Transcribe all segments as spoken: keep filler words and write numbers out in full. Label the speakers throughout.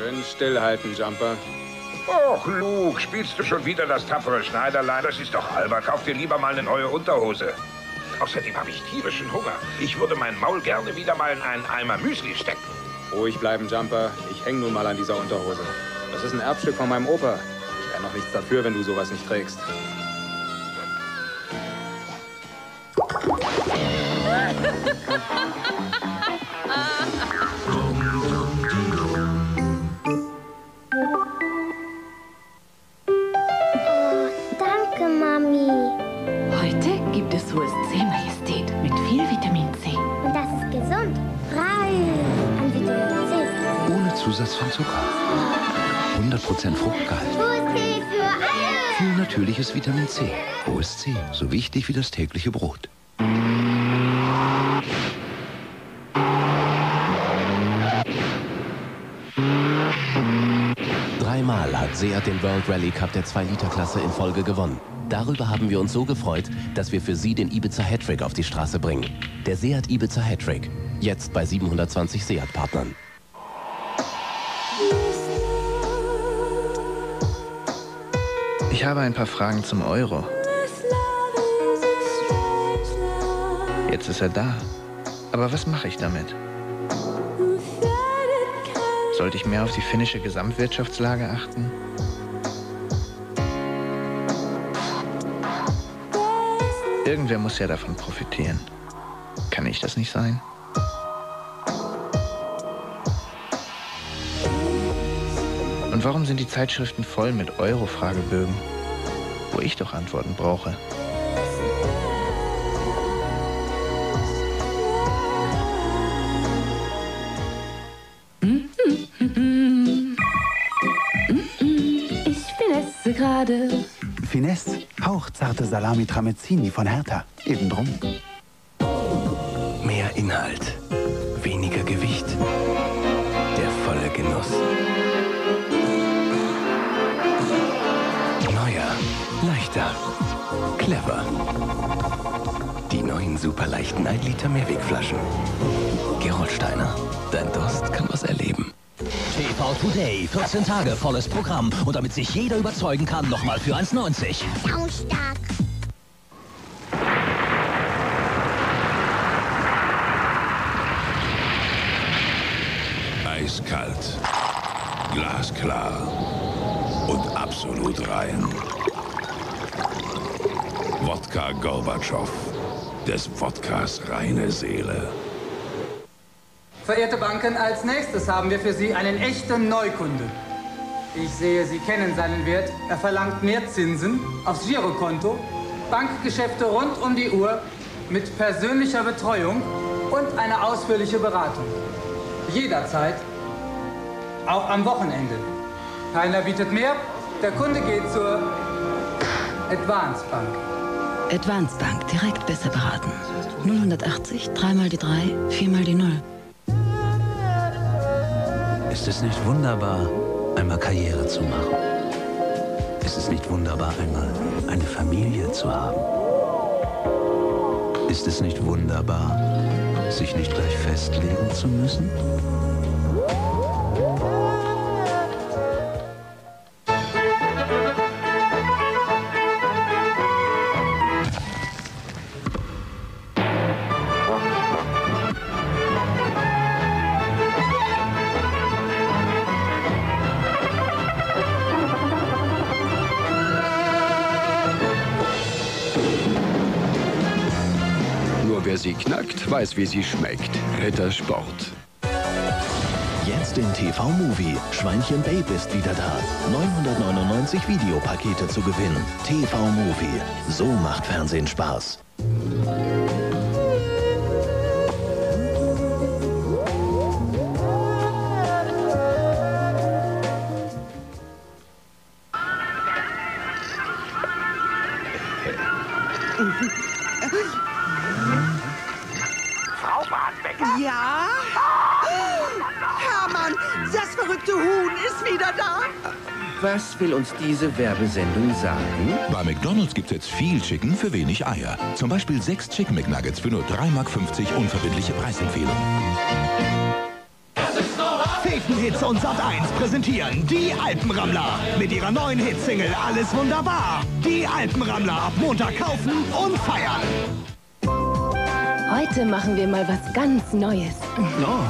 Speaker 1: Schön stillhalten, Jumper.
Speaker 2: Och, Luke, spielst du schon wieder das tapfere Schneiderlein? Das ist doch albern. Kauf dir lieber mal eine neue Unterhose. Außerdem habe ich tierischen Hunger. Ich würde mein Maul gerne wieder mal in einen Eimer Müsli stecken.
Speaker 1: Ruhig bleiben, Jumper. Ich hänge nun mal an dieser Unterhose. Das ist ein Erbstück von meinem Opa. Ich kann noch nichts dafür, wenn du sowas nicht trägst.
Speaker 3: U S C-Majestät mit viel Vitamin C.
Speaker 4: Und das ist gesund. Reich an Vitamin C.
Speaker 5: Ohne Zusatz von Zucker. hundert Prozent Fruchtgehalt.
Speaker 4: U S C für alle.
Speaker 5: Viel natürliches Vitamin C. U S C, so wichtig wie das tägliche Brot.
Speaker 6: Dreimal hat Seat den World Rally Cup der zwei Liter Klasse in Folge gewonnen. Darüber haben wir uns so gefreut, dass wir für Sie den Ibiza Hattrick auf die Straße bringen. Der Seat Ibiza Hattrick. Jetzt bei siebenhundertzwanzig Seat-Partnern.
Speaker 7: Ich habe ein paar Fragen zum Euro. Jetzt ist er da. Aber was mache ich damit? Sollte ich mehr auf die finnische Gesamtwirtschaftslage achten? Irgendwer muss ja davon profitieren. Kann ich das nicht sein? Und warum sind die Zeitschriften voll mit Euro-Fragebögen, wo ich doch Antworten brauche?
Speaker 3: Ich finesse gerade.
Speaker 8: Finesse, hauchzarte Salami-Tramezzini von Hertha. Eben drum.
Speaker 6: Mehr Inhalt, weniger Gewicht. Der volle Genuss. Neuer, leichter, clever. Die neuen superleichten ein Liter Mehrwegflaschen. Gerolsteiner, dein Durst kann was erleben.
Speaker 9: T V Today, vierzehn Tage volles Programm. Und damit sich jeder überzeugen kann, nochmal für eins neunzig.
Speaker 4: Saustark.
Speaker 10: Eiskalt, glasklar und absolut rein. Wodka Gorbatschow, des Wodkas reine Seele.
Speaker 11: Verehrte Banken, als nächstes haben wir für Sie einen echten Neukunde. Ich sehe, Sie kennen seinen Wert. Er verlangt mehr Zinsen aufs Girokonto, Bankgeschäfte rund um die Uhr mit persönlicher Betreuung und eine ausführliche Beratung. Jederzeit, auch am Wochenende. Keiner bietet mehr, der Kunde geht zur Advance Bank.
Speaker 3: Advance Bank, direkt besser beraten. null achtzig, drei mal die drei, vier mal die null.
Speaker 5: Ist es nicht wunderbar, einmal Karriere zu machen? Ist es nicht wunderbar, einmal eine Familie zu haben? Ist es nicht wunderbar, sich nicht gleich festlegen zu müssen?
Speaker 12: Wer sie knackt, weiß, wie sie schmeckt. Rittersport.
Speaker 6: Jetzt in T V-Movie. Schweinchen Babe ist wieder da. neunhundertneunundneunzig Videopakete zu gewinnen. T V-Movie. So macht Fernsehen Spaß.
Speaker 13: Ja? Hermann, das verrückte Huhn ist wieder da.
Speaker 14: Was will uns diese Werbesendung sagen?
Speaker 10: Bei McDonald's gibt's jetzt viel Chicken für wenig Eier. Zum Beispiel sechs Chicken McNuggets für nur drei Mark fünfzig unverbindliche Preisempfehlung.
Speaker 15: Hits und Sat eins präsentieren die Alpenrammler mit ihrer neuen Hitsingle Alles wunderbar. Die Alpenrammler ab Montag kaufen und feiern.
Speaker 16: Heute machen wir mal was ganz Neues.
Speaker 5: Oh.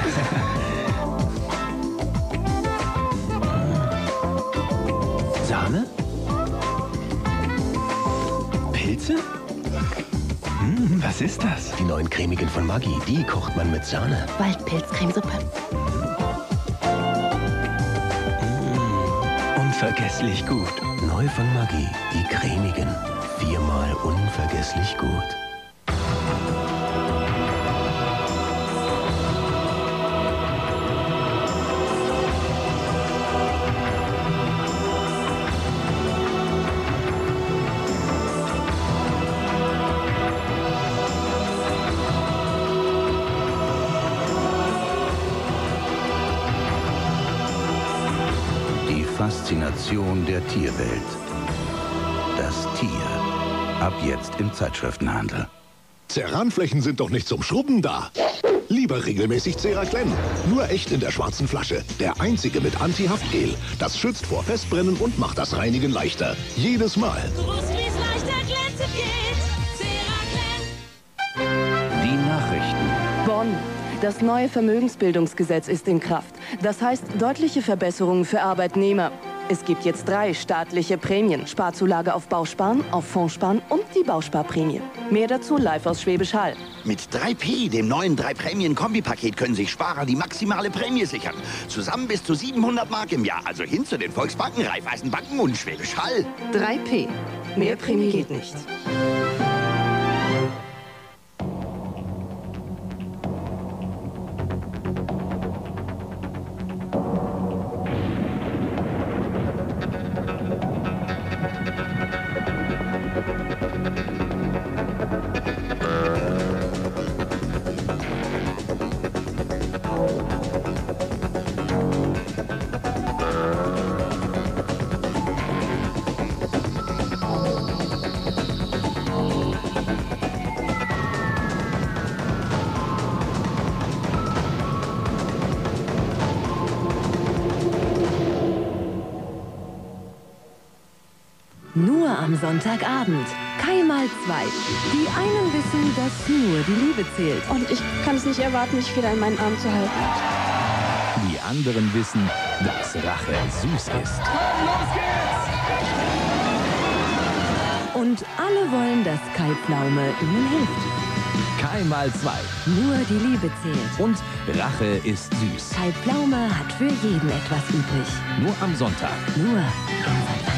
Speaker 5: Sahne? Pilze? Hm, was ist das?
Speaker 6: Die neuen cremigen von Maggi, die kocht man mit Sahne.
Speaker 16: Waldpilzcremesuppe.
Speaker 5: Mmh, unvergesslich gut.
Speaker 6: Neu von Maggi, die cremigen. Viermal unvergesslich gut.
Speaker 8: Faszination der Tierwelt. Das Tier. Ab jetzt im Zeitschriftenhandel.
Speaker 17: Ceranflächen sind doch nicht zum Schrubben da. Lieber regelmäßig Ceraclen. Nur echt in der schwarzen Flasche. Der einzige mit Anti-Haftgel. Das schützt vor Festbrennen und macht das Reinigen leichter. Jedes Mal.
Speaker 14: Die Nachrichten.
Speaker 16: Bonn. Das neue Vermögensbildungsgesetz ist in Kraft. Das heißt deutliche Verbesserungen für Arbeitnehmer. Es gibt jetzt drei staatliche Prämien. Sparzulage auf Bausparen, auf Fondssparen und die Bausparprämie. Mehr dazu live aus Schwäbisch Hall.
Speaker 18: Mit drei P, dem neuen drei Prämien Kombipaket, können sich Sparer die maximale Prämie sichern. Zusammen bis zu siebenhundert Mark im Jahr. Also hin zu den Volksbanken, Raiffeisenbanken und Schwäbisch Hall.
Speaker 16: drei P. Mehr Prämie geht nicht.
Speaker 3: Nur am Sonntagabend. Keimal zwei. Die einen wissen, dass nur die Liebe zählt.
Speaker 19: Und ich kann es nicht erwarten, mich wieder in meinen Arm zu halten.
Speaker 12: Die anderen wissen, dass Rache süß ist.
Speaker 3: Los geht's! Und alle wollen, dass Kai Pflaume ihnen hilft.
Speaker 12: Kai mal zwei.
Speaker 3: Nur die Liebe zählt.
Speaker 12: Und Rache ist süß.
Speaker 3: Kai Pflaume hat für jeden etwas übrig.
Speaker 12: Nur am Sonntag.
Speaker 3: Nur im Sonntag.